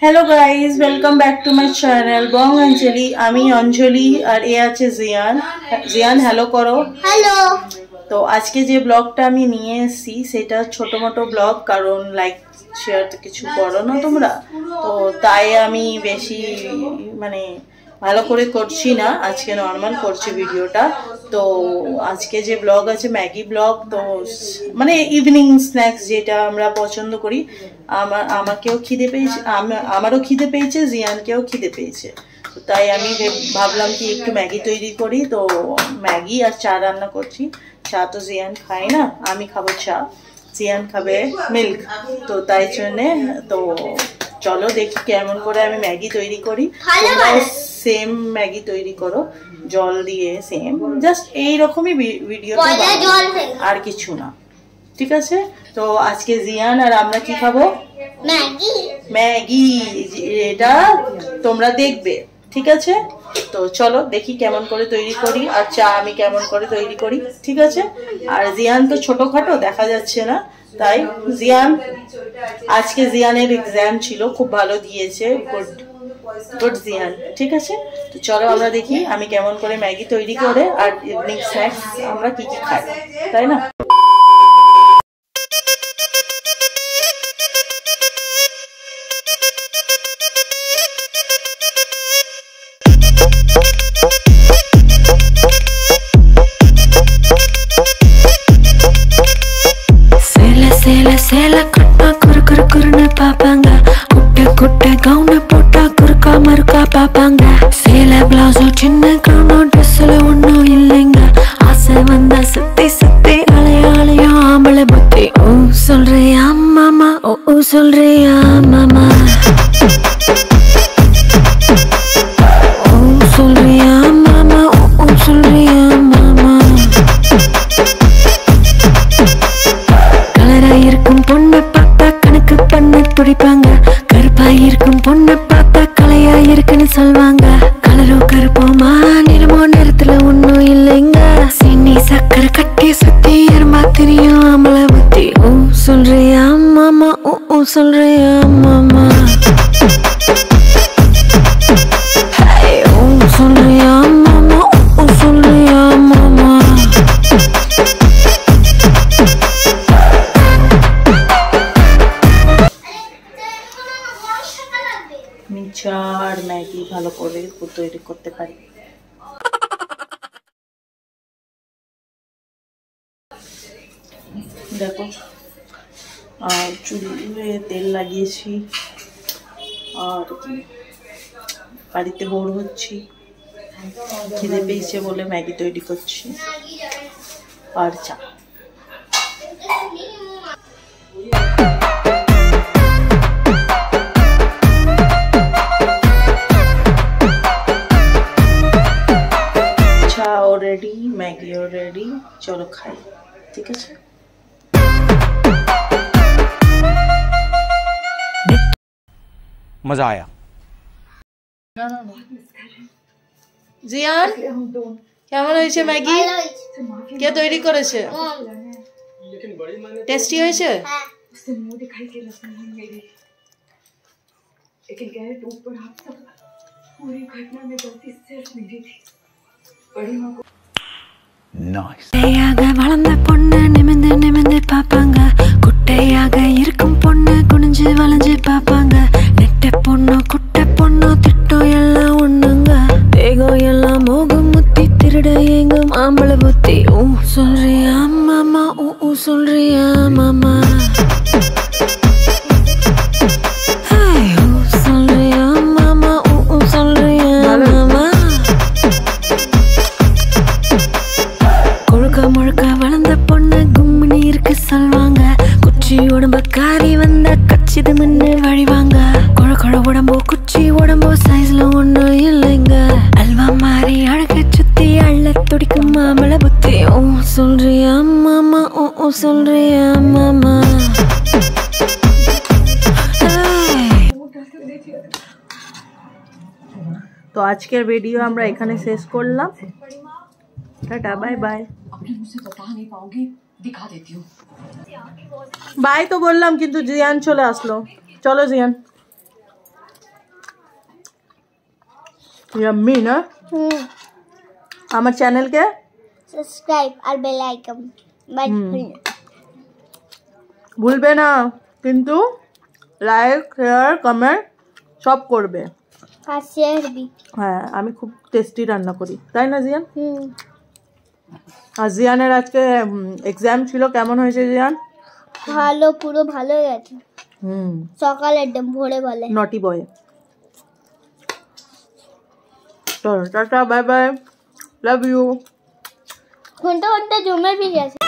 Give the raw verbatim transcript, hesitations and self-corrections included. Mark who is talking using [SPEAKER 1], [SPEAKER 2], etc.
[SPEAKER 1] Hello guys welcome back to my channel Bong Anjali आमी अंजलि और ए आछे जियान जियान हेलो करो हेलो। तो आज के जे ब्लगटा आमी निये एसेছি सेटा छोटो मोटो ब्लग कारण लाइक शेयर तो किछु करो ना तोमरा तो ताई आमी बेशी माने ভালো করে করছি না আজকে নরমাল করছি ভিডিওটা। তো আজকে যে ব্লগ আছে ম্যাগি ব্লগ, তো মানে ইভিনিং স্ন্যাক্স যেটা আমরা পছন্দ করি। আমার আমাকেও খিদে পেয়েছে, আমারও খিদে পেয়েছে, জিয়ানকেও খিদে পেয়েছে, তো তাই আমি ভাবলাম কি একটু ম্যাগি তৈরি করি। তো ম্যাগি আর চা রান্না করছি। চা তো জিয়ান খায় না, আমি খাবো চা, জিয়ান খাবে মিল্ক। তো তাই জন্যে তো চলো দেখি কেমন করে আমি ম্যাগি তৈরি করি। সেম ম্যাগি তৈরি করো জল দিয়ে, সেম জাস্ট এই রকমই ভিডিওটা, আর কিছু না, ঠিক আছে? তো আজকে জিয়ান আর আমরা কি খাবো? ম্যাগি। ম্যাগি এটা তোমরা দেখবে, ঠিক আছে? তো চলো দেখি কেমন করে তৈরি করি, আর চা আমি কেমন করে তৈরি করি, ঠিক আছে? আর জিয়ান তো ছোটখাটো দেখা যাচ্ছে না, তাই জিয়ান আজকে জিয়ানের এক্সাম ছিল, খুব ভালো দিয়েছে, গুড গুড জিয়ান, ঠিক আছে? তো চলো আমরা দেখি আমি কেমন করে ম্যাগি তৈরি করে আর ইভিনিং স্ন্যাক্স আমরা কি কি খাই, তাই না?
[SPEAKER 2] பாப்பாங்க சேல பிளவுஸோ சின்ன கவுனோ ட்ரெஸ்ல ஒன்னும் இல்லைங்க, ஆசை வந்தா சுத்தி சுத்தி அலையாளையும் ஆம்பளை புத்தி. ஓ சொல்றியா மாமா, ஓ ஓ சொல்றியா மாமா, ஓ சொல்றியா மாமா, ஓ ஓ சொல்றியா மாமா. கலரா இருக்கும் பொண்ணை பார்த்தா கணக்கு பண்ண துடிப்பாங்க, கருப்பா இருக்கும் பொண்ணை பார்த்தா கலையா இருக்குன்னு சொல்வாங்க. கலரோ கருப்போமா நிறமோ நிறத்துல ஒன்னும் இல்லைங்க, சின்னி சக்கரை கட்டி சுத்தி எறும்பா தெரியும் ஆம்பளை புத்தி. ஓ சொல்றியா மாமா, ஓ ஓ சொல்றியா மாமா, ஓ சொல்றியா மாமா, ஓ ஓ சொல்றியா மாமா.
[SPEAKER 1] চা আর ম্যাগি ভালো করে তৈরি করতে পারি। দেখো আর চুলে তেল লাগিয়েছি, আর বাড়িতে বোর হচ্ছি, খিদে পেয়েছে বলে ম্যাগি তৈরি করছি আর চা। रेडी मैगी और रेडी, चलो खाई, ठीक है?
[SPEAKER 3] मजा आया।
[SPEAKER 1] জিয়ান কেমন হয়েছে ম্যাগি? কে তৈরি করেছে? টেস্টি হয়েছে?
[SPEAKER 2] வளர்ந்த பொண்ணு நிமிந்து நிமிந்து பாப்பாங்க, குட்டையாக இருக்கும் பொண்ணு குனிஞ்சு வளைஞ்சு பாப்பாங்க. நெட்ட பொண்ணு குட்டை பொண்ணு திட்டம் எல்லாம் ஒண்ணுங்க, தேகம் எல்லாம் மோகம் முத்தி திருட எங்கும் ஆம்பளை புத்தி. ஊ சொல்றியா மாமா, ஊ ஊ சொல்றியா மாமா, சொல்றியா மாமா, ஊ ஊ சொல்றியா மாமா. முழுக்க வளர்ந்த பொண்ணு கும்மினி இருக்கு சொல்வாங்க, குச்சி உடம்பு காரி வந்த கச்சிது முன்னு வழிவாங்க. கொழ கொழ உடம்போ குச்சி உடம்போ சைஸ்ல ஒன்னும் இல்லைங்க, அல்வா மாறி அழக சுத்தி அள்ள துடிக்கும் மாமள புத்தி. ஓ சொல்றியா மாமா, ஓ ஓ சொல்றியா மாமா.
[SPEAKER 1] তো আজকের ভিডিও আমরা এখানে শেষ করলাম, টাটা বাই বাই। বাই তো বললাম কিন্তু জিয়ান চলে আসলো, চলো জিয়ান। ইয়াম্মি না?
[SPEAKER 3] হুম।
[SPEAKER 1] আমার চ্যানেলকে
[SPEAKER 3] সাবস্ক্রাইব আর বেল আইকন
[SPEAKER 1] ভুলবে না কিন্তু লাইক শেয়ার কমেন্ট সব করবে।
[SPEAKER 3] আর শেয়ার দিবি।
[SPEAKER 1] হ্যাঁ আমি খুব টেস্টি রান্না করি, তাই না জিয়ান?
[SPEAKER 3] হুম।
[SPEAKER 1] আর জিয়ানের আজকে এক্সাম ছিল, কেমন হয়েছে জিয়ান?
[SPEAKER 3] ভালো, পুরো ভালো গেছে।
[SPEAKER 1] হুম
[SPEAKER 3] সকালে একদম ভোরে বলে
[SPEAKER 1] নটি বয়। চলো tata, bye bye, love you.
[SPEAKER 3] ঘন্টা ঘন্টা জমে भी গেছে।